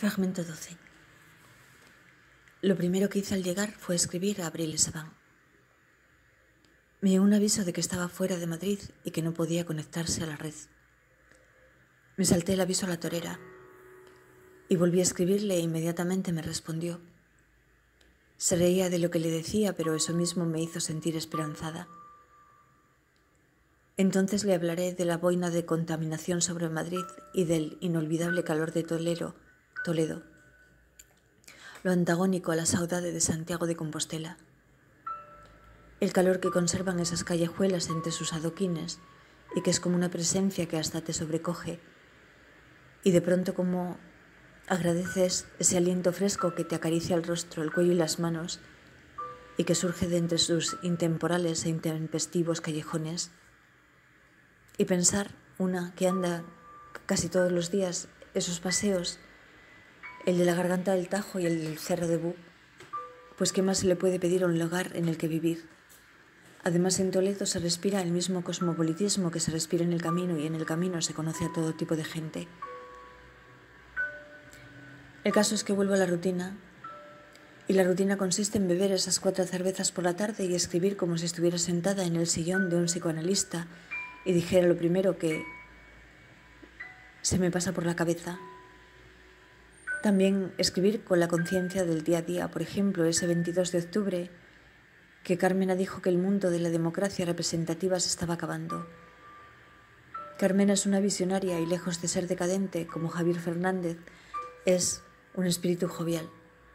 Fragmento 12. Lo primero que hice al llegar fue escribir a Abril Sabán. Me dio un aviso de que estaba fuera de Madrid y que no podía conectarse a la red. Me salté el aviso a la torera y volví a escribirle e inmediatamente me respondió. Se reía de lo que le decía, pero eso mismo me hizo sentir esperanzada. Entonces le hablaré de la boina de contaminación sobre Madrid y del inolvidable calor de Toledo, lo antagónico a la saudade de Santiago de Compostela. El calor que conservan esas callejuelas entre sus adoquines y que es como una presencia que hasta te sobrecoge. Y de pronto como agradeces ese aliento fresco que te acaricia el rostro, el cuello y las manos y que surge de entre sus intemporales e intempestivos callejones. Y pensar, una que anda casi todos los días esos paseos, el de la Garganta del Tajo y el del Cerro de Bú, pues qué más se le puede pedir a un lugar en el que vivir. Además, en Toledo se respira el mismo cosmopolitismo que se respira en el camino, y en el camino se conoce a todo tipo de gente. El caso es que vuelvo a la rutina, y la rutina consiste en beber esas 4 cervezas por la tarde y escribir como si estuviera sentada en el sillón de un psicoanalista y dijera lo primero que se me pasa por la cabeza. También escribir con la conciencia del día a día, por ejemplo, ese 22 de octubre, que Carmena dijo que el mundo de la democracia representativa se estaba acabando. Carmena es una visionaria y, lejos de ser decadente como Javier Fernández, es un espíritu jovial.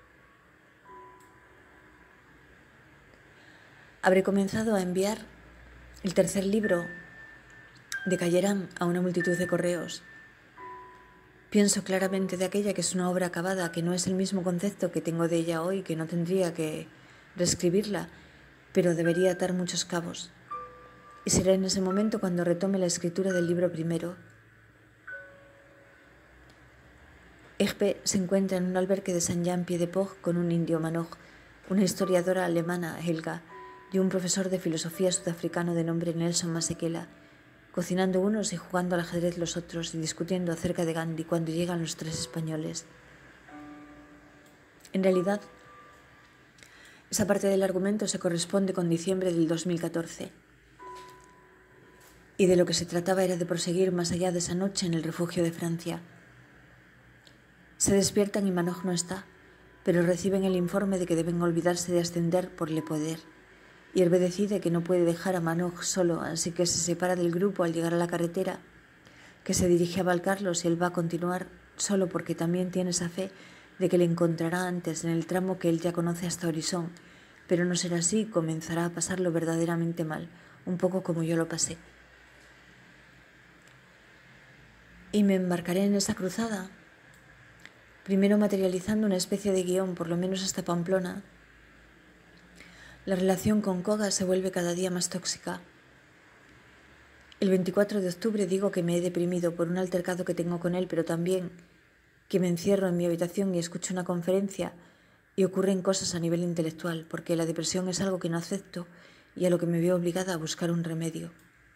Habré comenzado a enviar el 3er libro de Callerán a una multitud de correos. Pienso claramente de aquella que es una obra acabada, que no es el mismo concepto que tengo de ella hoy, que no tendría que reescribirla, pero debería atar muchos cabos. Y será en ese momento cuando retome la escritura del libro primero. Egbe se encuentra en un albergue de Saint-Jean-Pied-de-Port con un indio Manoj, una historiadora alemana, Helga, y un profesor de filosofía sudafricano de nombre Nelson Masekela, cocinando unos y jugando al ajedrez los otros y discutiendo acerca de Gandhi cuando llegan los 3 españoles. En realidad, esa parte del argumento se corresponde con diciembre del 2014. Y de lo que se trataba era de proseguir más allá de esa noche en el refugio de Francia. Se despiertan y Manoj no está, pero reciben el informe de que deben olvidarse de ascender por le poder. Y Hervé decide que no puede dejar a Manoj solo, así que se separa del grupo al llegar a la carretera que se dirige a Valcarlos, y él va a continuar solo porque también tiene esa fe de que le encontrará antes en el tramo que él ya conoce hasta Orizón, pero no será así y comenzará a pasarlo verdaderamente mal, un poco como yo lo pasé. Y me embarcaré en esa cruzada, primero materializando una especie de guión, por lo menos hasta Pamplona. La relación con Koga se vuelve cada día más tóxica. El 24 de octubre digo que me he deprimido por un altercado que tengo con él, pero también que me encierro en mi habitación y escucho una conferencia y ocurren cosas a nivel intelectual, porque la depresión es algo que no acepto y a lo que me veo obligada a buscar un remedio.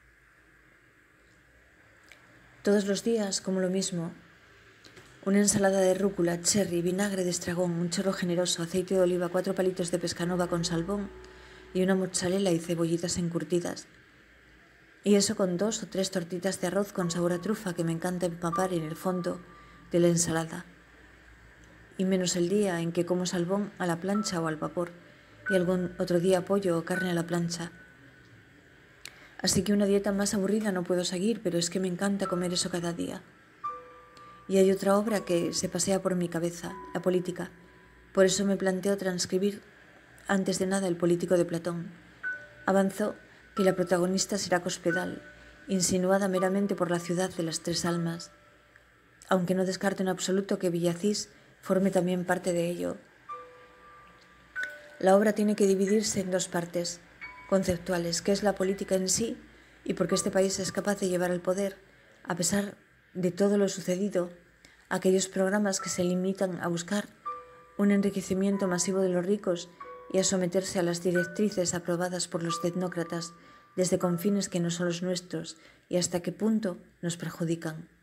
Todos los días como lo mismo: una ensalada de rúcula, cherry, vinagre de estragón, un chorro generoso, aceite de oliva, 4 palitos de pescanova con salmón y una mozzarella y cebollitas encurtidas. Y eso con 2 o 3 tortitas de arroz con sabor a trufa que me encanta empapar en el fondo de la ensalada. Y menos el día en que como salmón a la plancha o al vapor, y algún otro día pollo o carne a la plancha. Así que una dieta más aburrida no puedo seguir, pero es que me encanta comer eso cada día. Y hay otra obra que se pasea por mi cabeza, la política. Por eso me planteo transcribir antes de nada El político de Platón. Avanzó que la protagonista será Cospedal, insinuada meramente por la ciudad de las 3 almas, aunque no descarto en absoluto que Villacís forme también parte de ello. La obra tiene que dividirse en 2 partes conceptuales, que es la política en sí y porque este país es capaz de llevar el poder, a pesar de todo lo sucedido, aquellos programas que se limitan a buscar un enriquecimiento masivo de los ricos y a someterse a las directrices aprobadas por los tecnócratas desde confines que no son los nuestros y hasta qué punto nos perjudican.